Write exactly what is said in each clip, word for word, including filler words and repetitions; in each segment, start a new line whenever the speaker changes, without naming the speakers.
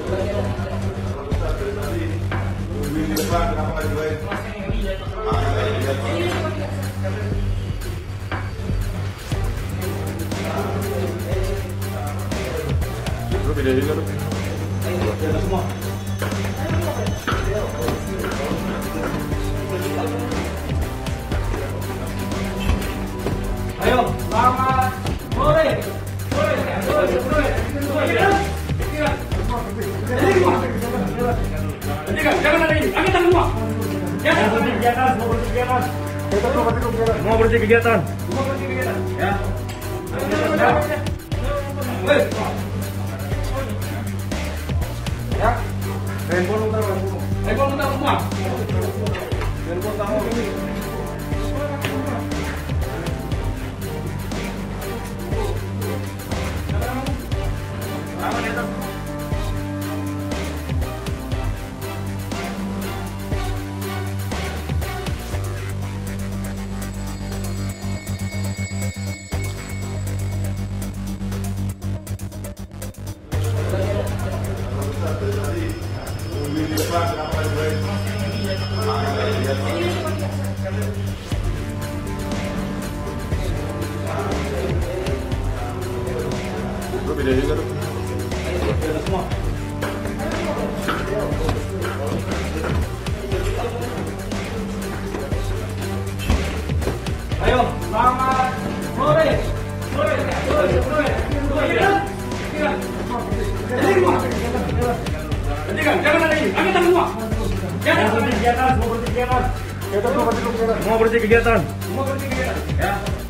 Lu beda juga lu.
Ayo, semua. Ayo, selamat sore. Sore, sore, sore. Jangan ada ini, angkat tangan semua. Jangan berhenti kegiatan, semua berhenti kegiatan. Semua berhenti kegiatan. Semua berhenti kegiatan. Ya. Ya. Handphone muter, handphone muter semua. Handphone tahu ini.
Lu beda juga lu.
Ayo, semua. Ayo, selamat sore. Sore, sore, sore. Hentikan, jangan ada ini. Angkat tangan semua. Jangan berhenti kegiatan, semua berhenti kegiatan. Semua berhenti kegiatan. Semua berhenti kegiatan. Ya.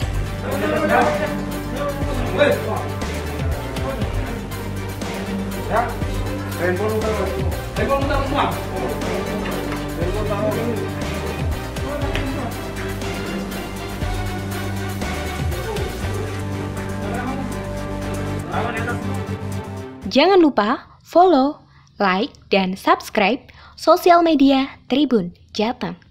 Wes. Ya. Handphone muter, handphone muter semua. Handphone tahu ini.
Jangan lupa follow, like, dan subscribe sosial media Tribun Jateng.